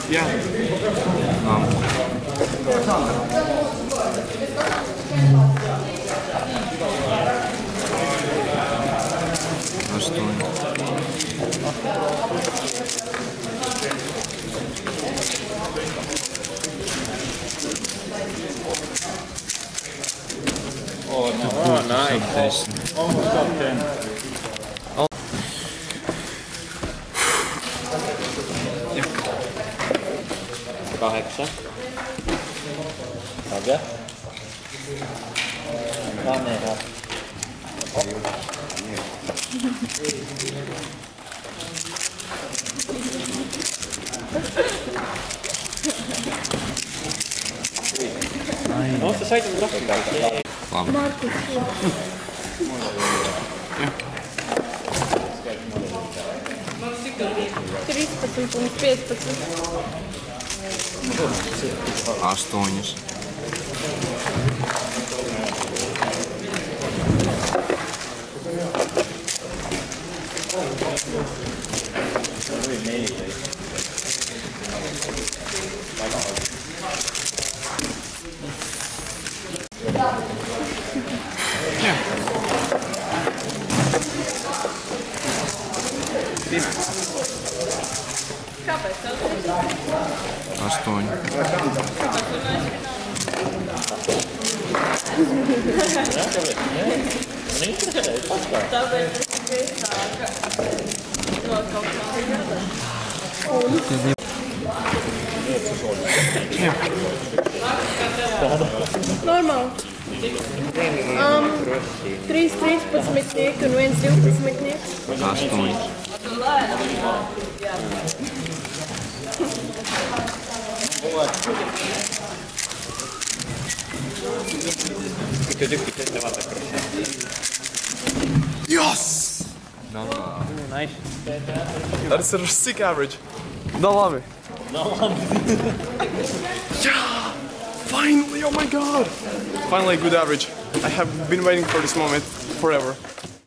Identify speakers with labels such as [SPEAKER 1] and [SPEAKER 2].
[SPEAKER 1] Yeah.
[SPEAKER 2] Oh, nice. Almost top 10. Kahdeksan. Okei. Kamera. Oletko sä aikanut kasvikautta?
[SPEAKER 3] Markus. 13 un 15.
[SPEAKER 1] 8.
[SPEAKER 3] Kāpēc?
[SPEAKER 1] 8.
[SPEAKER 3] Tāpēc es sāku no kaut kā jādara. Normāli. 3 13 un 1 12.
[SPEAKER 1] 8. Yes!
[SPEAKER 2] No. Nice.
[SPEAKER 1] That's a sick average. Da labi. Yeah! Finally, oh my god! Finally a good average. I have been waiting for this moment forever.